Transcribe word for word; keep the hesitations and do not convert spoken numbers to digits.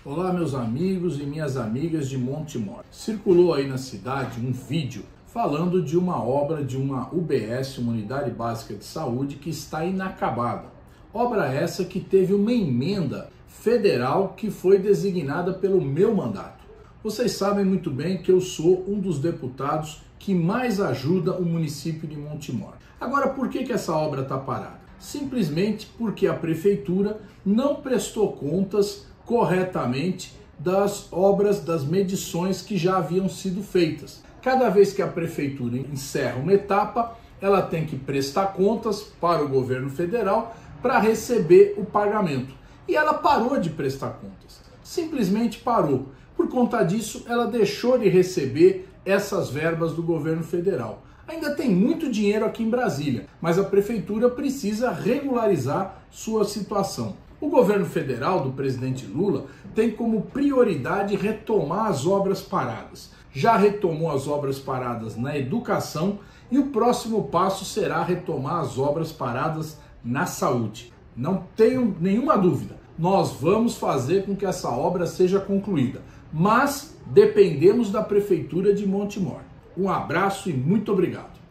Olá, meus amigos e minhas amigas de Montemor. Circulou aí na cidade um vídeo falando de uma obra de uma U B S, uma Unidade Básica de Saúde, que está inacabada. Obra essa que teve uma emenda federal que foi designada pelo meu mandato. Vocês sabem muito bem que eu sou um dos deputados que mais ajuda o município de Montemor. Agora, por que que essa obra está parada? Simplesmente porque a prefeitura não prestou contas corretamente das obras, das medições que já haviam sido feitas. Cada vez que a prefeitura encerra uma etapa, ela tem que prestar contas para o governo federal para receber o pagamento. E ela parou de prestar contas, simplesmente parou. Por conta disso, ela deixou de receber essas verbas do governo federal. Ainda tem muito dinheiro aqui em Brasília, mas a prefeitura precisa regularizar sua situação. O governo federal do presidente Lula tem como prioridade retomar as obras paradas. Já retomou as obras paradas na educação e o próximo passo será retomar as obras paradas na saúde. Não tenho nenhuma dúvida, nós vamos fazer com que essa obra seja concluída, mas dependemos da prefeitura de Montemor. Um abraço e muito obrigado.